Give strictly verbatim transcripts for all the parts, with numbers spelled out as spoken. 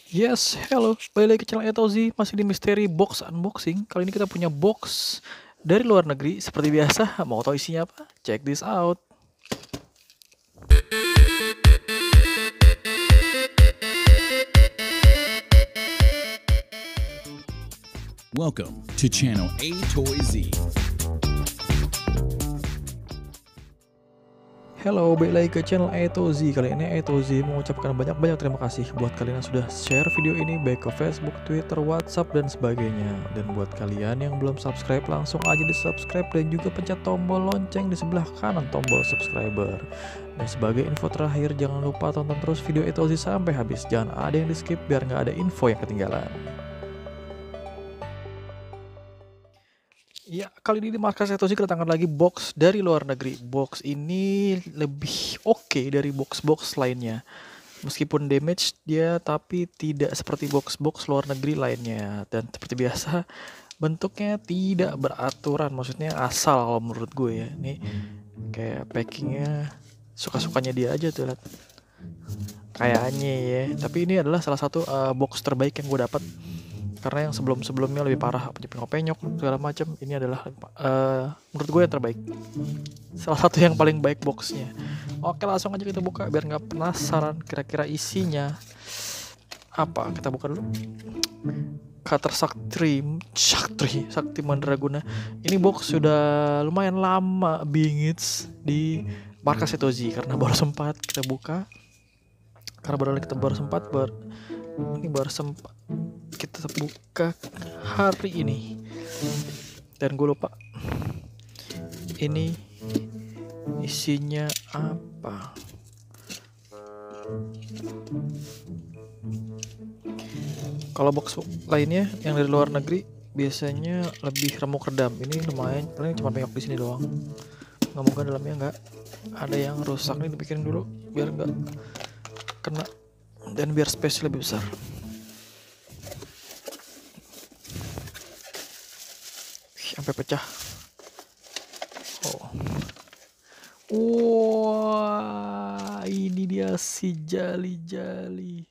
Yes, hello, balik lagi ke channel AToyZ, masih di misteri box unboxing. Kali ini kita punya box dari luar negeri. Seperti biasa, mau tahu isinya apa? Check this out. Welcome to channel AToyZ. Hello, balik lagi ke channel AToyZ. Kali ini AToyZ mengucapkan banyak-banyak terima kasih buat kalian yang sudah share video ini baik ke Facebook, Twitter, WhatsApp, dan sebagainya. Dan buat kalian yang belum subscribe, langsung aja di subscribe dan juga pencet tombol lonceng di sebelah kanan tombol subscriber. Dan sebagai info terakhir, jangan lupa tonton terus video AToyZ sampai habis. Jangan ada yang di skip biar nggak ada info yang ketinggalan. Ya, kali ini di markas AToyZ kedatangan lagi box dari luar negeri. Box ini lebih oke okay dari box-box lainnya. Meskipun damage dia, tapi tidak seperti box-box luar negeri lainnya. Dan seperti biasa, bentuknya tidak beraturan. Maksudnya asal kalau menurut gue ya. Ini kayak packingnya suka-sukanya dia aja tuh, lihat. Kayaknya ya. Tapi ini adalah salah satu uh, box terbaik yang gue dapat. Karena yang sebelum-sebelumnya lebih parah, penyok-penyok segala macam. Ini adalah uh, menurut gue yang terbaik, salah satu yang paling baik boxnya. Oke, langsung aja kita buka biar nggak penasaran kira-kira isinya apa. Kita buka dulu. Cutter Sakti Sakti Sakti Mandraguna. Ini box sudah lumayan lama bingits di markas AToyZ karena baru sempat kita buka. Karena baru kita baru sempat ber ini baru sempat kita buka hari ini, dan gue lupa ini isinya apa. Kalau box lainnya yang dari luar negeri biasanya lebih remuk redam. Ini lumayan, paling cuma penyok di sini doang. Nggak mungkin dalamnya nggak ada yang rusak. Nih dipikirin dulu biar nggak kena dan biar space lebih besar. Sampai pecah. Oh, wah, ini dia si jali-jali.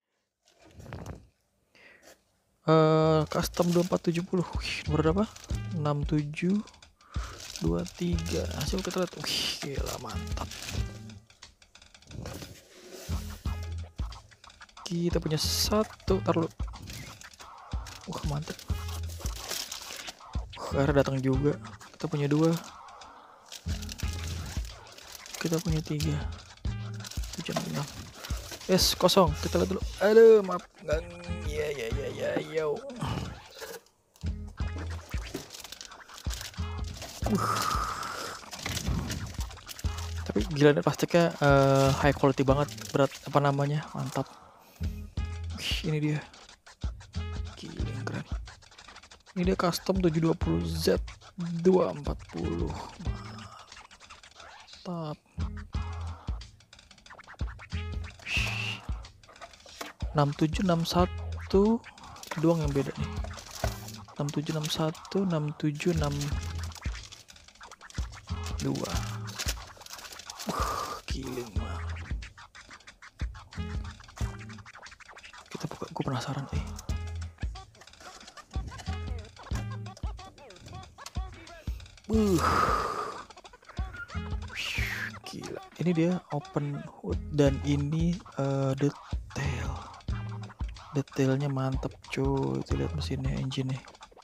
Uh, custom dua empat tujuh nol. Wih, nomor berapa? enam tujuh dua tiga. Hasil kita lihat. Wih, gila, mantap. Kita punya satu, taruh. Wah, mantap. Akhirnya datang juga. Kita punya dua. Kita punya tiga. Tujuh enam. Yes, kosong. Kita lihat dulu. Aduh, maaf. Ya ya ya ya yo. Uh. Tapi gila deh, plastiknya uh, high quality banget. Berat apa namanya? Mantap. Wih, ini dia. Gila, keren. Ini dia custom tujuh dua nol Z dua empat nol. Mantap. enam tujuh enam satu doang yang beda nih. enam tujuh enam satu, enam tujuh enam dua. Uh, giling mah. Kita buka, gue penasaran eh. Uh. Gila. Ini dia open hood dan ini uh, detail. Detailnya mantep cuy. Itu lihat mesinnya, engine nya.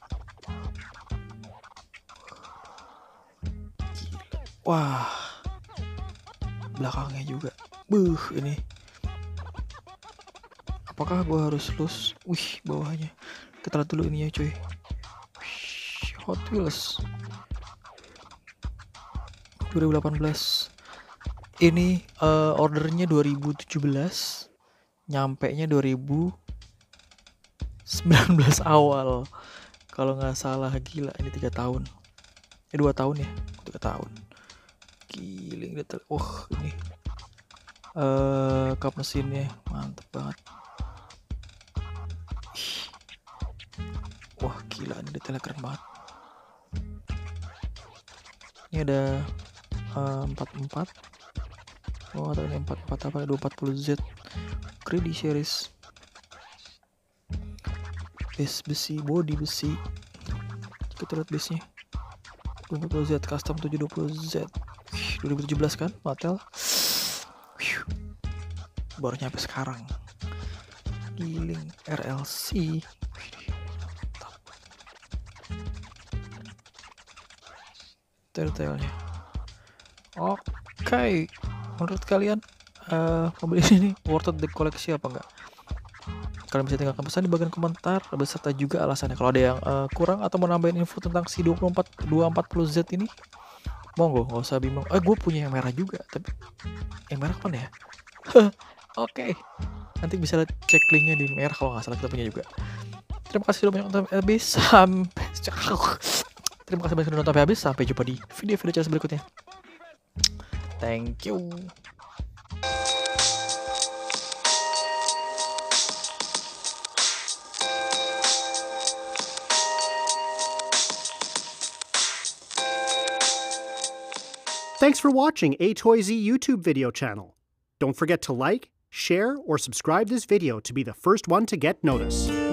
Gila. Wah. Belakangnya juga. Buh, ini. Apakah gua harus lus? Wih, bawahnya. Kita lihat dulu ininya cuy. Wih, Hot Wheels dua ribu delapan belas. Ini uh, ordernya dua ribu tujuh belas, nyampe nya dua ribu sembilan belas awal kalau nggak salah. Gila, ini tiga tahun, eh dua tahun ya, tiga tahun. Giling detail. Wah, ini uh, kap mesinnya mantep banget. Wah, gila, ini detailnya keren banget. Ini ada uh, empat puluh empat. Oh, atau ini empat puluh empat apa? dua empat nol Z Credit Series. base besi, body besi. Kita lihat base nya dua puluh Z custom tujuh dua puluh Z dua ribu tujuh belas kan mattel. Baru nyampe sekarang. Giling R L C. Detailnya oke. Okay. Menurut kalian uh, mobil ini worth it dikoleksi apa enggak? Kalian bisa tinggalkan pesan di bagian komentar beserta juga alasannya. Kalau ada yang uh, kurang atau mau nambahin info tentang si dua puluh empat dua empat puluh Z ini, monggo, nggak usah bingung. Eh, gue punya yang merah juga, tapi yang merah kapan ya? Oke, okay. Nanti bisa cek linknya di merah kalau nggak salah, kita punya juga. Terima kasih sudah banyak nonton habis. Sampai terima kasih banyak sudah nonton sampai habis. Sampai jumpa di video-video channel berikutnya. Thank you. Thanks for watching AToyZ YouTube video channel. Don't forget to like, share, or subscribe this video to be the first one to get notice.